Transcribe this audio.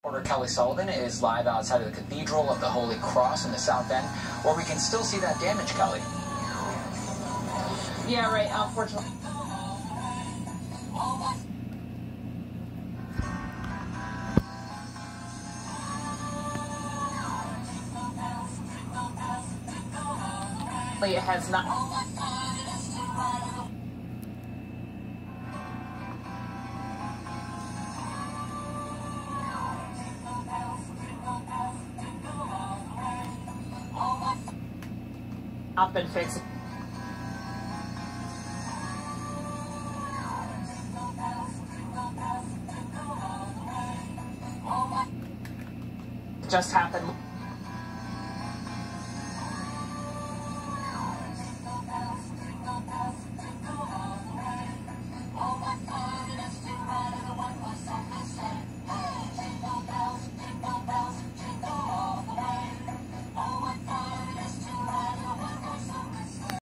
Reporter Kelly Sullivan is live outside of the Cathedral of the Holy Cross in the South End, where we can still see that damage, Kelly. Yeah, right, unfortunately. It has not. Not been fixed. Just happened.